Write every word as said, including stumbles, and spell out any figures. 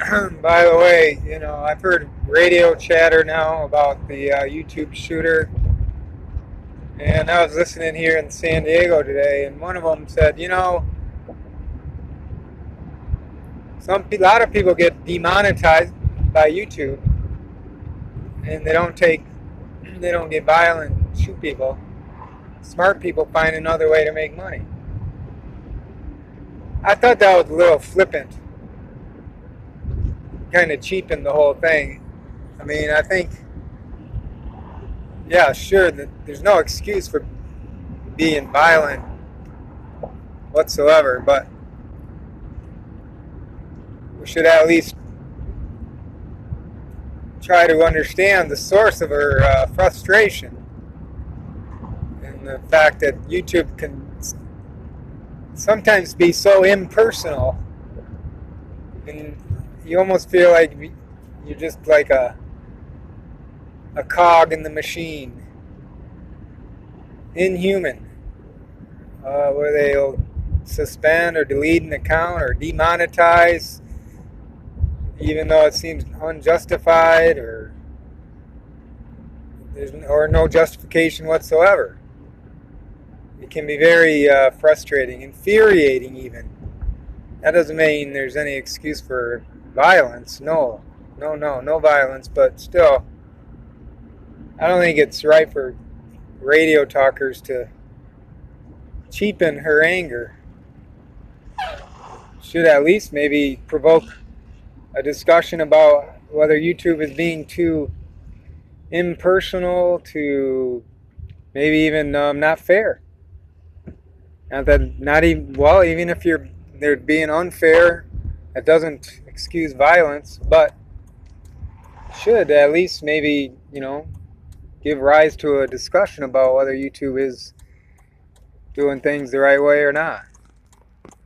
By the way, you know, I've heard radio chatter now about the uh, YouTube shooter, and I was listening here in San Diego today, and one of them said, you know, some a lot of people get demonetized by YouTube, and they don't take, they don't get violent, and shoot people. Smart people find another way to make money. I thought that was a little flippant, kind of cheapened the whole thing. I mean, I think, yeah, sure, that there's no excuse for being violent whatsoever, but we should at least try to understand the source of her uh, frustration and the fact that YouTube can sometimes be so impersonal, and you almost feel like you're just like a a cog in the machine, inhuman, uh, where they'll suspend or delete an account or demonetize even though it seems unjustified, or there's or no justification whatsoever. It can be very uh, frustrating, infuriating even. That doesn't mean there's any excuse for violence. No, no, no, no violence, but still, I don't think it's right for radio talkers to cheapen her anger. Should at least maybe provoke a discussion about whether YouTube is being too impersonal, to maybe even um, not fair. Not that, not even, well, even if you're they're being unfair, that doesn't excuse violence, but should at least maybe, you know, give rise to a discussion about whether YouTube is doing things the right way or not.